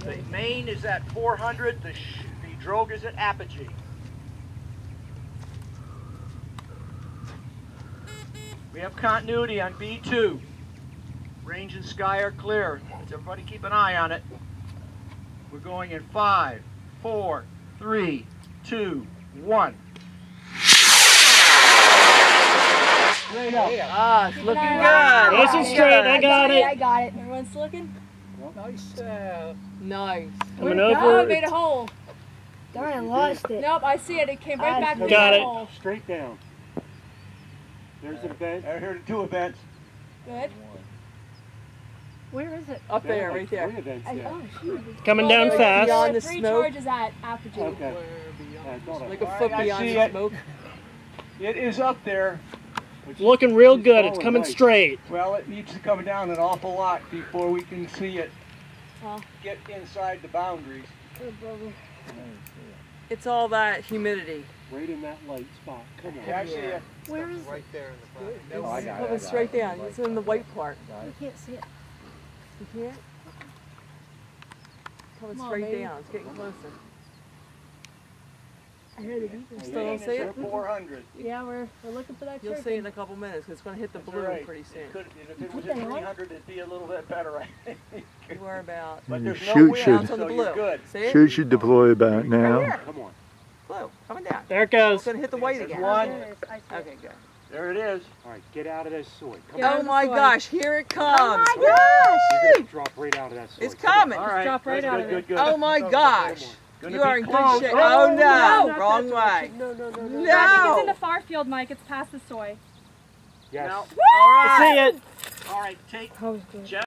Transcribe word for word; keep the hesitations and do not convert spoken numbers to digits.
The main is at four hundred, the, sh the drogue is at apogee. We have continuity on B two. Range and sky are clear. Let's everybody keep an eye on it. We're going in five, four, three, two, one. Straight up. Ah, it's looking good. Nice and straight, I got it. I got it. Everyone's looking? Nice. Uh, Nice. Coming Oh, over. it made a hole. Darn, I lost it. Nope, I see it. It came right I back to got the it. hole. Straight down. There's an event. I heard two events. Good. Where is it? Up There there, are right like there. three events I, there. oh, shoot. Coming Well, down they're fast. beyond the Three smoke. charges at apogee. Okay. Like Like a All foot right, I beyond see the it. smoke. It is up there. Looking real good. It's coming straight. Well, it needs to come down an awful lot before we can see it Well, get inside the boundaries. it's all that humidity. Right in that light spot. Come on. Yeah, I see Yeah. it. Where is Right there in the front. It's Oh, I got it, I coming got straight it. down. It's in the white part. it? You can't see it. You can't? Coming Come on, straight baby. down. It's getting closer. I heard the beepers. Still don't Main see is it? at four hundred. Yeah, we're, we're looking for that You'll chirping. see it in a couple minutes because it's going to hit the That's blue right. pretty soon. It could, if it Put was that at on. three hundred, it'd be a little bit better, I think. You are about. But And there's your no chute wind, should- Bounce on the so blue. you're good. See it? Chute should deploy about Right now. here. Come on. Blue. Coming down. There it goes. It's going to hit the white There's again. one. There it is. I see it. Okay, good. There it is. All right, get out of that soy. Come Oh on. my gosh, here it comes. Oh my You're gosh! gonna drop right out of that soy. It's Come on. coming. All right. drop right good, out good, of good, it. good. Oh my gosh. Gonna You are be in good close. shape. Oh, Oh no, no, not wrong that way. direction. No, no, no, no. No. no. I think it's in the far field, Mike. It's past the soy. Yes. Now, All right. I see it. all right, take That was good. Jeff.